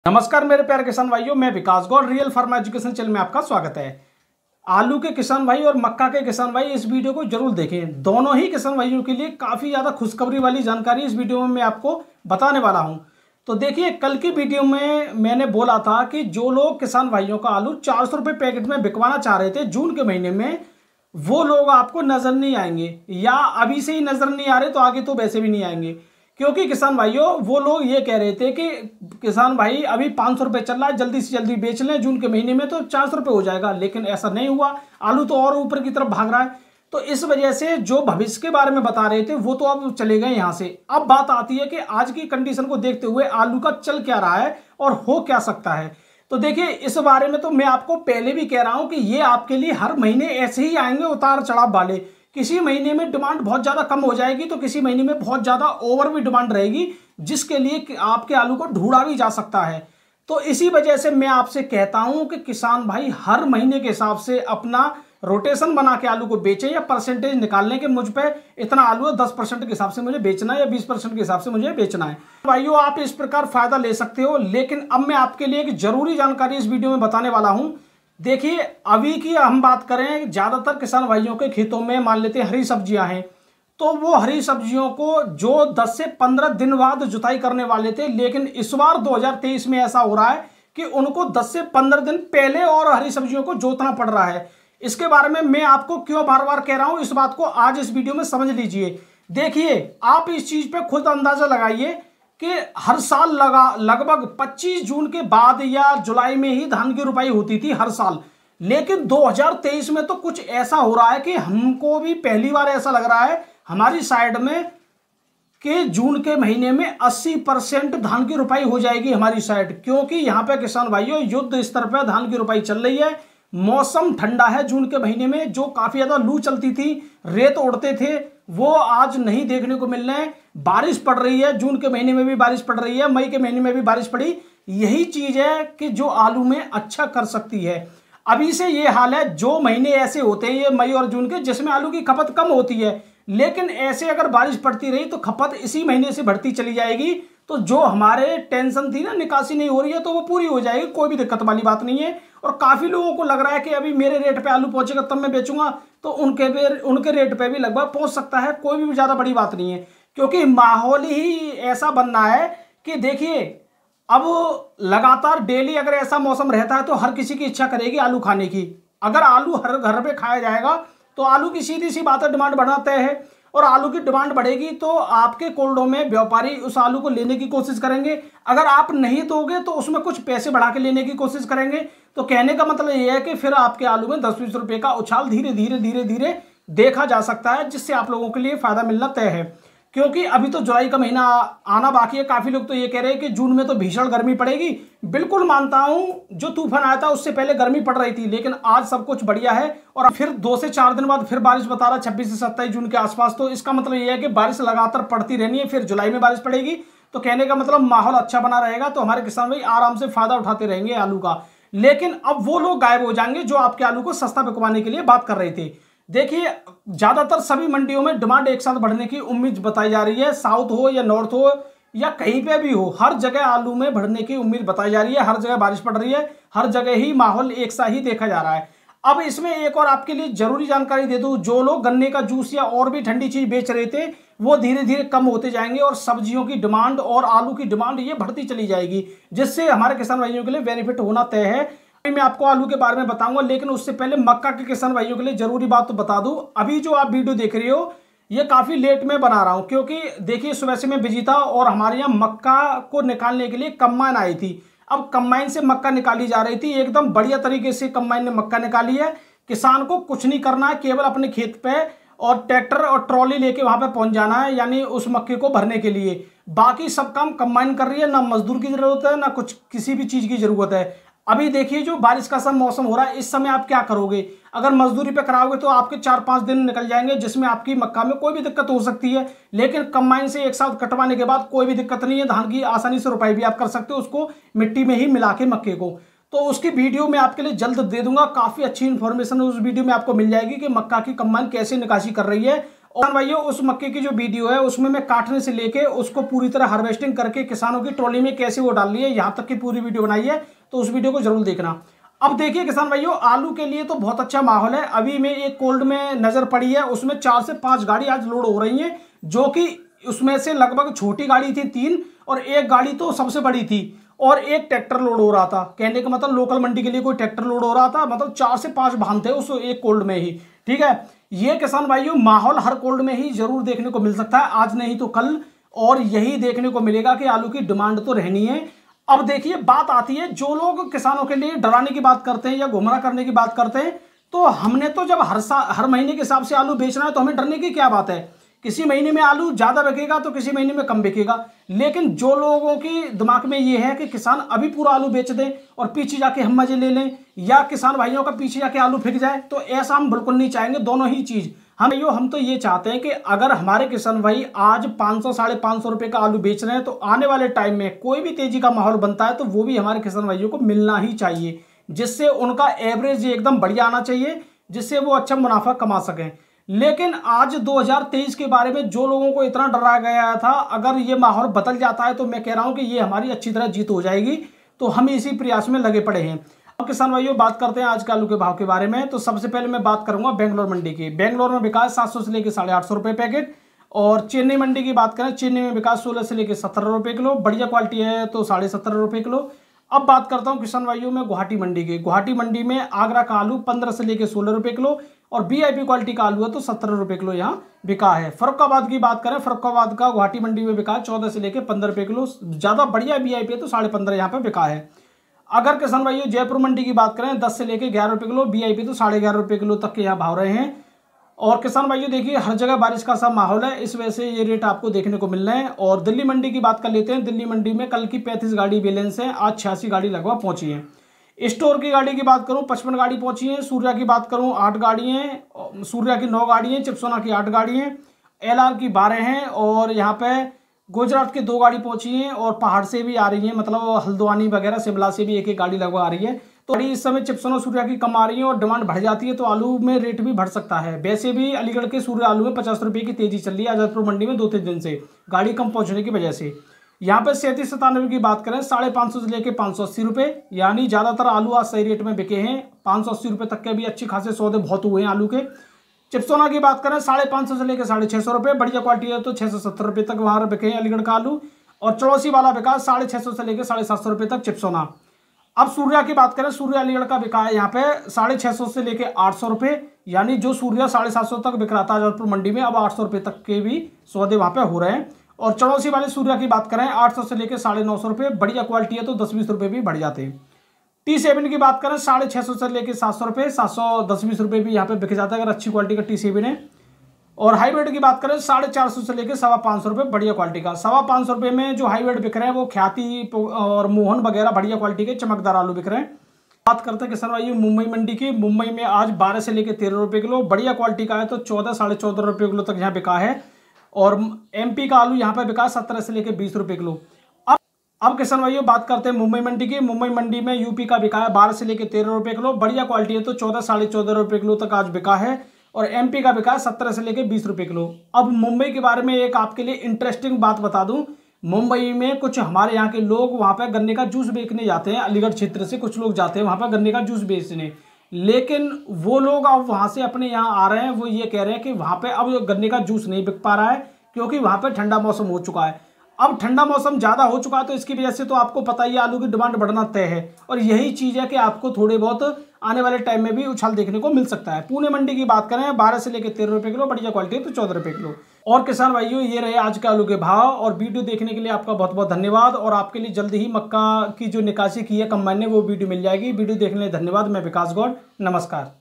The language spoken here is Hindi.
नमस्कार मेरे प्यारे किसान भाइयों, मैं Vikas Gaur real farm education channel में आपका स्वागत है। आलू के किसान भाई और मक्का के किसान भाई इस वीडियो को जरूर देखें। दोनों ही किसान भाइयों के लिए काफ़ी ज़्यादा खुशखबरी वाली जानकारी इस वीडियो में मैं आपको बताने वाला हूं। तो देखिए, कल की वीडियो में मैंने बोला था कि जो लोग किसान भाइयों का आलू 400 रुपये पैकेट में बिकवाना चाह रहे थे जून के महीने में, वो लोग आपको नज़र नहीं आएंगे, या अभी से ही नज़र नहीं आ रहे तो आगे तो वैसे भी नहीं आएंगे। क्योंकि किसान भाइयों, वो लोग ये कह रहे थे कि किसान भाई अभी 500 रुपये चल रहा है, जल्दी से जल्दी बेच लें, जून के महीने में तो 400 रुपये हो जाएगा। लेकिन ऐसा नहीं हुआ, आलू तो और ऊपर की तरफ भाग रहा है। तो इस वजह से जो भविष्य के बारे में बता रहे थे वो तो अब चले गए यहाँ से। अब बात आती है कि आज की कंडीशन को देखते हुए आलू का चल क्या रहा है और हो क्या सकता है। तो देखिए, इस बारे में तो मैं आपको पहले भी कह रहा हूं कि ये आपके लिए हर महीने ऐसे ही आएंगे उतार चढ़ाव वाले। किसी महीने में डिमांड बहुत ज़्यादा कम हो जाएगी तो किसी महीने में बहुत ज़्यादा ओवर भी डिमांड रहेगी, जिसके लिए आपके आलू को ढूंढा भी जा सकता है। तो इसी वजह से मैं आपसे कहता हूं कि किसान भाई हर महीने के हिसाब से अपना रोटेशन बना के आलू को बेचें, या परसेंटेज निकाल लें कि मुझ पे इतना आलू है, 10% के हिसाब से मुझे बेचना है या 20% के हिसाब से मुझे बेचना है। भाइयों, आप इस प्रकार फायदा ले सकते हो। लेकिन अब मैं आपके लिए एक जरूरी जानकारी इस वीडियो में बताने वाला हूं। देखिए, अभी की हम बात करें, ज्यादातर किसान भाइयों के खेतों में मान लेते हैं हरी सब्जियां हैं, तो वो हरी सब्जियों को जो 10 से 15 दिन बाद जुताई करने वाले थे, लेकिन इस बार 2023 में ऐसा हो रहा है कि उनको 10 से 15 दिन पहले और हरी सब्जियों को जोतना पड़ रहा है। इसके बारे में मैं आपको क्यों बार बार कह रहा हूं, इस बात को आज इस वीडियो में समझ लीजिए। देखिए, आप इस चीज पे खुद अंदाजा लगाइए कि हर साल लगभग 25 जून के बाद या जुलाई में ही धान की रुपाई होती थी हर साल। लेकिन 2023 में तो कुछ ऐसा हो रहा है कि हमको भी पहली बार ऐसा लग रहा है हमारी साइड में कि जून के महीने में 80% धान की रुपाई हो जाएगी हमारी साइड। क्योंकि यहाँ पे किसान भाइयों युद्ध स्तर पर धान की रुपाई चल रही है। मौसम ठंडा है जून के महीने में, जो काफी ज्यादा लू चलती थी, रेत उड़ते थे, वो आज नहीं देखने को मिल रहे हैं। बारिश पड़ रही है, जून के महीने में भी बारिश पड़ रही है, मई के महीने में भी बारिश पड़ी। यही चीज है कि जो आलू में अच्छा कर सकती है। अभी से ये हाल है, जो महीने ऐसे होते हैं ये मई और जून के, जिसमें आलू की खपत कम होती है, लेकिन ऐसे अगर बारिश पड़ती रही तो खपत इसी महीने से बढ़ती चली जाएगी। तो जो हमारे टेंशन थी ना, निकासी नहीं हो रही है, तो वो पूरी हो जाएगी, कोई भी दिक्कत वाली बात नहीं है। और काफी लोगों को लग रहा है कि अभी मेरे रेट पे आलू पहुंचेगा तब मैं बेचूंगा, तो उनके रेट पे भी लगभग पहुंच सकता है, कोई भी ज्यादा बड़ी बात नहीं है। क्योंकि माहौल ही ऐसा बनना है कि देखिए, अब लगातार डेली अगर ऐसा मौसम रहता है तो हर किसी की इच्छा करेगी आलू खाने की। अगर आलू हर घर पे खाया जाएगा तो आलू की सीधी सी बात है, डिमांड बढ़ना तय है। और आलू की डिमांड बढ़ेगी तो आपके कोल्डों में व्यापारी उस आलू को लेने की कोशिश करेंगे। अगर आप नहीं दोगे तो उसमें कुछ पैसे बढ़ा के लेने की कोशिश करेंगे। तो कहने का मतलब यह है कि फिर आपके आलू में 10-20 रुपए का उछाल धीरे धीरे धीरे धीरे देखा जा सकता है, जिससे आप लोगों के लिए फायदा मिलना तय है। क्योंकि अभी तो जुलाई का महीना आना बाकी है। काफी लोग तो ये कह रहे हैं कि जून में तो भीषण गर्मी पड़ेगी। बिल्कुल मानता हूं, जो तूफान आया था उससे पहले गर्मी पड़ रही थी, लेकिन आज सब कुछ बढ़िया है। और फिर 2 से 4 दिन बाद फिर बारिश बता रहा, 26 से 27 जून के आसपास। तो इसका मतलब ये है कि बारिश लगातार पड़ती रहनी है, फिर जुलाई में बारिश पड़ेगी। तो कहने का मतलब माहौल अच्छा बना रहेगा, तो हमारे किसान भाई आराम से फायदा उठाते रहेंगे आलू का। लेकिन अब वो लोग गायब हो जाएंगे जो आपके आलू को सस्ता बिकवाने के लिए बात कर रहे थे। देखिए, ज्यादातर सभी मंडियों में डिमांड एक साथ बढ़ने की उम्मीद बताई जा रही है। साउथ हो या नॉर्थ हो या कहीं पे भी हो, हर जगह आलू में बढ़ने की उम्मीद बताई जा रही है। हर जगह बारिश पड़ रही है, हर जगह ही माहौल एक सा ही देखा जा रहा है। अब इसमें एक और आपके लिए जरूरी जानकारी दे दूं, जो लोग गन्ने का जूस या और भी ठंडी चीज बेच रहे थे वो धीरे धीरे कम होते जाएंगे, और सब्जियों की डिमांड और आलू की डिमांड ये बढ़ती चली जाएगी, जिससे हमारे किसान भाइयों के लिए बेनिफिट होना तय है। मैं आपको आलू के बारे में बताऊंगा, लेकिन उससे पहले मक्का के किसान भाइयों के लिए जरूरी बात तो बता दूं। अभी जो आप वीडियो देख रहे हो ये काफी लेट में बना रहा हूं, क्योंकि देखिए सुबह से मैं बिजी था और हमारे यहाँ मक्का को निकालने के लिए कंबाइन आई थी। अब कंबाइन से मक्का निकाली जा रही थी, एकदम बढ़िया तरीके से कंबाइन ने मक्का निकाली है। किसान को कुछ नहीं करना है, केवल अपने खेत पे और ट्रैक्टर और ट्रॉली लेके वहां पे पहुंच जाना है, यानी उस मक्के को भरने के लिए। बाकी सब काम कंबाइन कर रही है, ना मजदूर की जरूरत है ना कुछ किसी भी चीज की जरूरत है। अभी देखिए, जो बारिश का सब मौसम हो रहा है, इस समय आप क्या करोगे? अगर मजदूरी पे कराओगे तो आपके 4-5 दिन निकल जाएंगे, जिसमें आपकी मक्का में कोई भी दिक्कत हो सकती है। लेकिन कंबाइन से एक साथ कटवाने के बाद कोई भी दिक्कत नहीं है, धान की आसानी से रुपाई भी आप कर सकते हो, उसको मिट्टी में ही मिला के मक्के को। तो उसकी वीडियो मैं आपके लिए जल्द दे दूंगा। काफी अच्छी इंफॉर्मेशन उस वीडियो में आपको मिल जाएगी कि मक्का की कंबाइन कैसे निकासी कर रही है और भाइयों उस मक्के की जो वीडियो है उसमें मैं काटने से लेके उसको पूरी तरह हार्वेस्टिंग करके किसानों की ट्रॉली में कैसे वो डाल रही है यहाँ तक की पूरी वीडियो बनाई है, तो उस वीडियो को जरूर देखना। अब देखिए किसान भाइयों, आलू के लिए तो बहुत अच्छा माहौल है। अभी मैं एक कोल्ड में नजर पड़ी है, उसमें 4 से 5 गाड़ी आज लोड हो रही है, जो कि उसमें से लगभग छोटी गाड़ी थी 3 और एक गाड़ी तो सबसे बड़ी थी और एक ट्रैक्टर लोड हो रहा था। कहने का मतलब लोकल मंडी के लिए कोई ट्रैक्टर लोड हो रहा था, मतलब 4 से 5 वाहन थे उस एक कोल्ड में ही। ठीक है, ये किसान भाइयों माहौल हर कोल्ड में ही जरूर देखने को मिल सकता है, आज नहीं तो कल, और यही देखने को मिलेगा कि आलू की डिमांड तो रहनी है। अब देखिए बात आती है, जो लोग किसानों के लिए डराने की बात करते हैं या गुमराह करने की बात करते हैं, तो हमने तो जब हर महीने के हिसाब से आलू बेचना है तो हमें डरने की क्या बात है। किसी महीने में आलू ज्यादा बिकेगा तो किसी महीने में कम बिकेगा, लेकिन जो लोगों की दिमाग में ये है कि किसान अभी पूरा आलू बेच दें और पीछे जाके हम मजे ले लें, या किसान भाइयों का पीछे जाके आलू फेंक जाए, तो ऐसा हम बिल्कुल नहीं चाहेंगे। दोनों ही चीज हम तो ये चाहते हैं कि अगर हमारे किसान भाई आज 500 साढ़े 500 रुपए का आलू बेच रहे हैं, तो आने वाले टाइम में कोई भी तेजी का माहौल बनता है तो वो भी हमारे किसान भाइयों को मिलना ही चाहिए, जिससे उनका एवरेज एकदम बढ़िया आना चाहिए, जिससे वो अच्छा मुनाफा कमा सकें। लेकिन आज 2023 के बारे में जो लोगों को इतना डराया गया था, अगर ये माहौल बदल जाता है तो मैं कह रहा हूं कि ये हमारी अच्छी तरह जीत हो जाएगी, तो हम इसी प्रयास में लगे पड़े हैं। अब किसान भाइयों बात करते हैं आज के आलू के भाव के बारे में। तो सबसे पहले मैं बात करूंगा बेंगलोर मंडी की। बेंगलोर में बिका 700 से लेकर 850 रुपए पैकेट, और चेन्नई मंडी की बात करें, चेन्नई में बिका 16 से लेकर 17 रुपए किलो, बढ़िया क्वालिटी है तो 17.5 रुपए किलो। अब बात करता हूं किसान भाइयों में गुवाहाटी मंडी की। गुवाहाटी मंडी में आगरा का आलू 15 से लेकर 16 रुपए किलो, और वीआईपी क्वालिटी का आलू है तो 17 रुपए किलो यहाँ बिका है। फरुखाबाद की बात करें, फरुखाबाद का गुवाहाटी मंडी में बिका 14 से लेकर 15 रुपए किलो, ज्यादा बढ़िया वीआईपी है तो 15.5 यहाँ पे बिका है। अगर किसान भाइयों जयपुर मंडी की बात करें, 10 से लेकर 11 रुपए किलो, वीआईपी तो 11.5 रुपए किलो तक के यहाँ भाव रहे हैं। और किसान भाइयों देखिए हर जगह बारिश का सा माहौल है, इस वजह से ये रेट आपको देखने को मिल रहे हैं। और दिल्ली मंडी की बात कर लेते हैं। दिल्ली मंडी में कल की 35 गाड़ी बैलेंस है, आज 86 गाड़ी लगभग पहुंची है। स्टोर की गाड़ी की बात करूं 55 गाड़ी पहुंची है। सूर्या की बात करूं 8 गाड़ी हैं, सूर्या की 9 गाड़ी हैं, चिप्सोना की 8 गाड़ी हैं, एलआर की 12 हैं, और यहाँ पे गुजरात की 2 गाड़ी पहुंची हैं, और पहाड़ से भी आ रही हैं, मतलब हल्द्वानी वगैरह शिमला से भी एक गाड़ी लगभग आ रही है। तो इस समय चिप्सोना सूर्या की कम आ रही है और डिमांड बढ़ जाती है तो आलू में रेट भी बढ़ सकता है। वैसे भी अलीगढ़ के सूर्य आलू में 50 रुपये की तेजी चल रही है आजादपुर मंडी में 2-3 दिन से, गाड़ी कम पहुंचने की वजह से। यहाँ पे 37-97 की बात करें 550 से लेकर 580 रुपये, यानी ज्यादातर आलू आज सही रेट में बिके हैं। 580 रुपये तक के भी अच्छी खासे सौदे बहुत हुए हैं आलू के। चिप्सोना की बात करें 550 से लेकर 650 रुपये, बढ़िया क्वालिटी है तो 670 रुपये तक वहां बिके हैं अलीगढ़ का आलू। और चौड़ौसी वाला बिका 650 से लेकर 750 रुपये तक चिप्सोना। अब सूर्या की बात करें, सूर्या अलीगढ़ का बिका है यहाँ पे 650 से लेकर 800 रुपये, यानी जो सूर्या 750 तक बिक रहा था आजादपुर मंडी में, अब 800 रुपये तक के भी सौदे वहां पे हो रहे हैं। और चौड़ौसी वाले सूर्या की बात करें 800 से लेकर 950 रुपये, बढ़िया क्वालिटी है तो 10-20 रुपये भी बढ़ जाते हैं। T7 की बात करें 650 से लेकर 700 रुपये, 710-20 रुपये भी यहाँ पे बिक जाता है अगर अच्छी क्वालिटी का T7 है। और हाईब्रिड की बात करें 450 से लेकर 525 रुपये, बढ़िया क्वालिटी का। 525 रुपये में जो हाईब्रिड बिक रहे हैं वो ख्याति और मोहन वगैरह बढ़िया क्वालिटी के चमकदार आलू बिक रहे हैं। बात करते हैं किसान भाई मुंबई मंडी की। मुंबई में आज 12 से लेकर 13 रुपये किलो, बढ़िया क्वालिटी का है तो 14-14.5 रुपये किलो तक यहाँ बिका है। और एमपी का आलू यहाँ पे बिका 17 से लेकर 20 रुपये किलो। अब किसान भाइयों बात करते हैं मुंबई मंडी की। मुंबई मंडी में यूपी का बिका है 12 से लेकर 13 रुपये किलो, बढ़िया क्वालिटी है तो 14-14.5 रुपये किलो तक आज बिका है। और एमपी का बिका है 17 से लेकर 20 रुपये किलो। अब मुंबई के बारे में एक आपके लिए इंटरेस्टिंग बात बता दूं, मुंबई में कुछ हमारे यहाँ के लोग वहाँ पे गन्ने का जूस बेचने जाते हैं, अलीगढ़ क्षेत्र से कुछ लोग जाते हैं वहाँ पर गन्ने का जूस बेचने, लेकिन वो लोग अब वहाँ से अपने यहाँ आ रहे हैं, वो ये कह रहे हैं कि वहाँ पे अब गन्ने का जूस नहीं बिक पा रहा है क्योंकि वहाँ पे ठंडा मौसम हो चुका है। अब ठंडा मौसम ज़्यादा हो चुका है तो इसकी वजह से तो आपको पता ही है आलू की डिमांड बढ़ना तय है, और यही चीज़ है कि आपको थोड़े बहुत आने वाले टाइम में भी उछाल देखने को मिल सकता है। पुणे मंडी की बात करें 12 से लेकर 13 रुपये किलो, बढ़िया क्वालिटी तो 14 रुपये किलो। और किसान भाइयों ये रहे आज के आलू के भाव, और वीडियो देखने के लिए आपका बहुत बहुत धन्यवाद। और आपके लिए जल्दी ही मक्का की जो निकासी की है कंबाइन ने वो वीडियो मिल जाएगी। वीडियो देखने के लिए धन्यवाद। मैं विकास गौड़, नमस्कार।